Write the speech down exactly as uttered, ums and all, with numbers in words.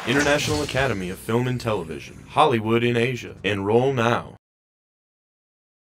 International Academy of Film and Television, Hollywood in Asia. Enroll now.